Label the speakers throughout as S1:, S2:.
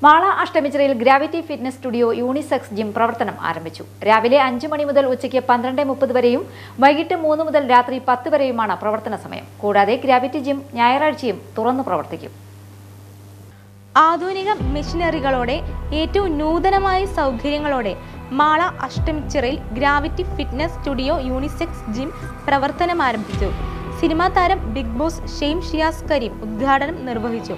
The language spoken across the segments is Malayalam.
S1: മാള അഷ്ടമിച്ചിറയിൽ gravity fitness studio unisex gym പ്രവർത്തനം ആരംഭിച്ചു. രാവിലെ 5 മണി മുതൽ ഉച്ചയ്ക്ക് 12:30 വരെയും വൈകിട്ട് 3 മുതൽ രാത്രി 10 വരെയുമാണ് പ്രവർത്തന സമയം. കൂടാതെ ഗ്രാവിറ്റി ജിം ഞായറാഴ്ചയും തുറന്നു പ്രവർത്തിക്കും.
S2: ആധുനിക മെഷീനറികളോടെ ഏറ്റവും നൂതനമായ സൗകര്യങ്ങളോടെ മാള അഷ്ടമിച്ചിറയിൽ gravity fitness studio unisex gym പ്രവർത്തനം ആരംഭിച്ചു. സിനിമാ താരം ബിഗ് ബോസ് ഷെയ്ം ഷിയാസ് കരീം ഉദ്ഘാടനം നിർവഹിച്ചു.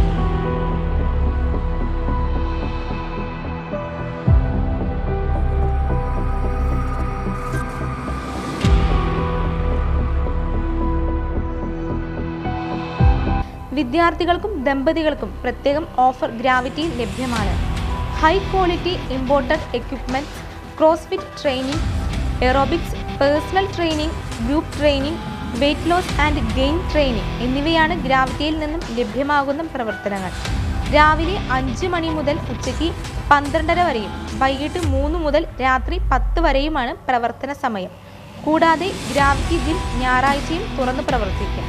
S2: വിദ്യാർത്ഥികൾക്കും ദമ്പതികൾക്കും പ്രത്യേകം ഓഫർ ഗ്രാവിറ്റിയിൽ ലഭ്യമാണ്. High quality imported equipments, crossfit training, aerobics, personal training, group training, weight loss and gain training എന്നിവയാണ് ഗ്രാവിറ്റിയിൽ നിന്നും ലഭ്യമാകുന്ന പ്രവർത്തനങ്ങൾ. രാവിലെ 5 മണി മുതൽ ഉച്ചയ്ക്ക് 12:30 വരെയും വൈകിട്ട് 3 മുതൽ രാത്രി 10 വരെയുമാണ് പ്രവർത്തന സമയം. കൂടാതെ ഗ്രാവിറ്റി ജിം ഞായറാഴ്ചയും തുറന്നു പ്രവർത്തിക്കും.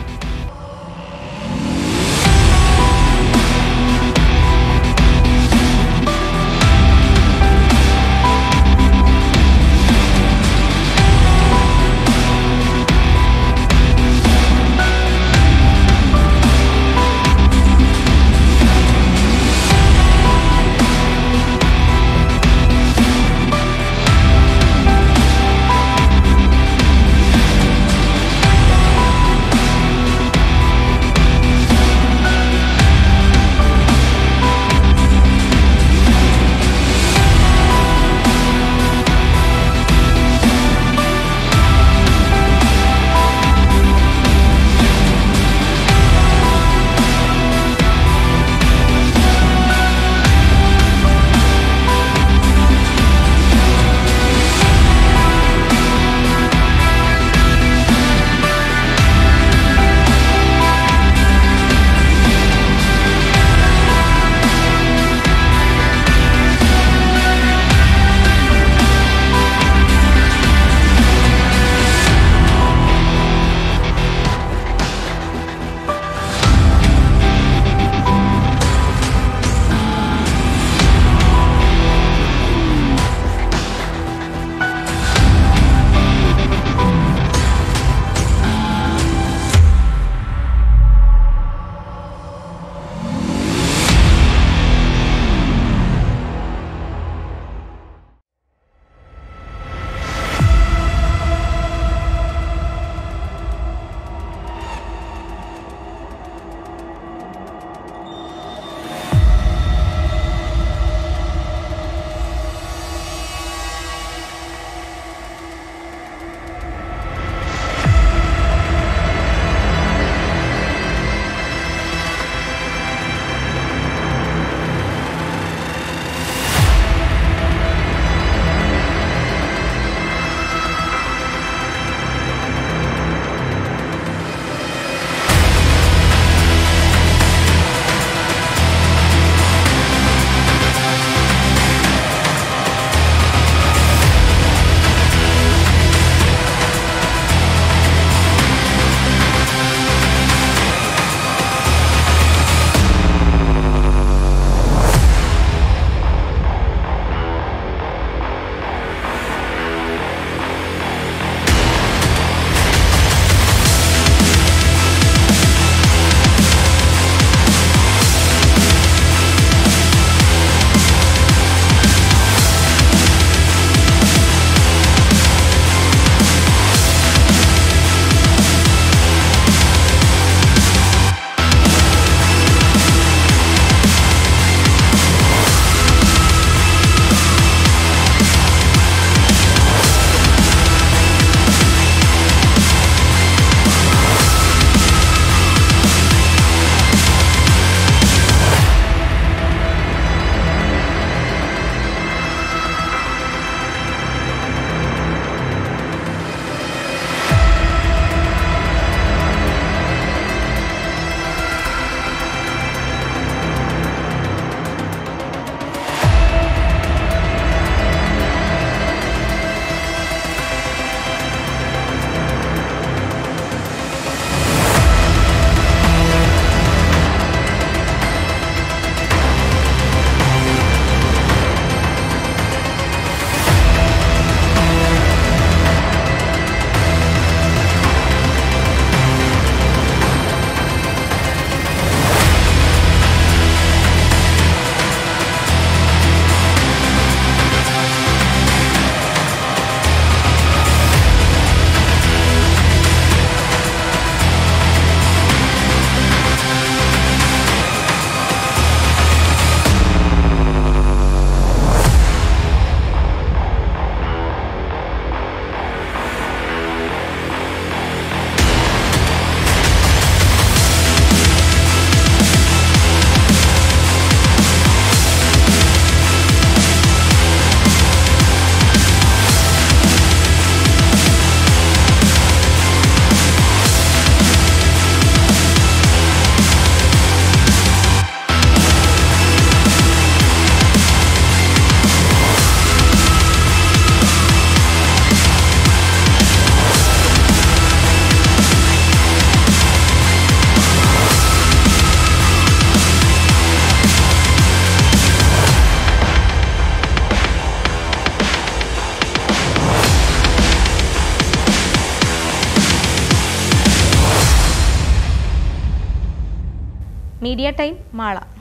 S2: Media time Mala.